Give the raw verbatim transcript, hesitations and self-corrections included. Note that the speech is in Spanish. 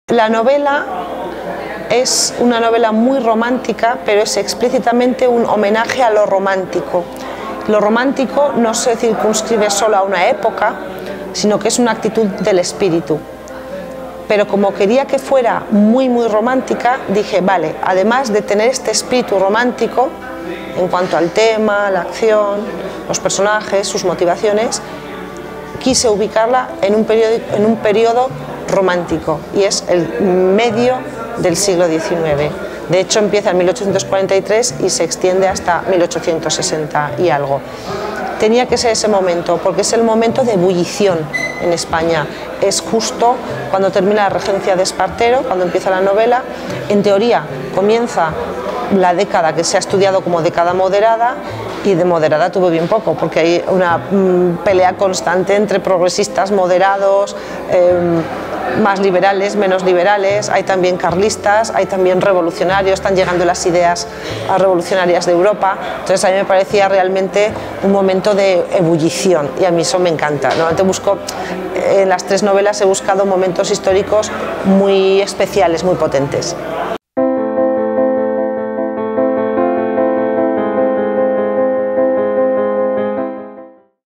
La novela es una novela muy romántica, pero es explícitamente un homenaje a lo romántico. Lo romántico no se circunscribe solo a una época, sino que es una actitud del espíritu. Pero como quería que fuera muy muy romántica, dije, vale, además de tener este espíritu romántico, en cuanto al tema, la acción, los personajes, sus motivaciones, quise ubicarla en un periodo, en un periodo romántico, y es el medio del siglo diecinueve. De hecho, empieza en mil ochocientos cuarenta y tres y se extiende hasta mil ochocientos sesenta y algo. Tenía que ser ese momento, porque es el momento de ebullición en España. Es justo cuando termina la regencia de Espartero, cuando empieza la novela. En teoría, comienza la década que se ha estudiado como década moderada, y de moderada tuvo bien poco, porque hay una mmm, pelea constante entre progresistas, moderados, eh, más liberales, menos liberales, hay también carlistas, hay también revolucionarios, están llegando las ideas revolucionarias de Europa. Entonces a mí me parecía realmente un momento de ebullición, y a mí eso me encanta. Normalmente busco, en las tres novelas he buscado momentos históricos muy especiales, muy potentes.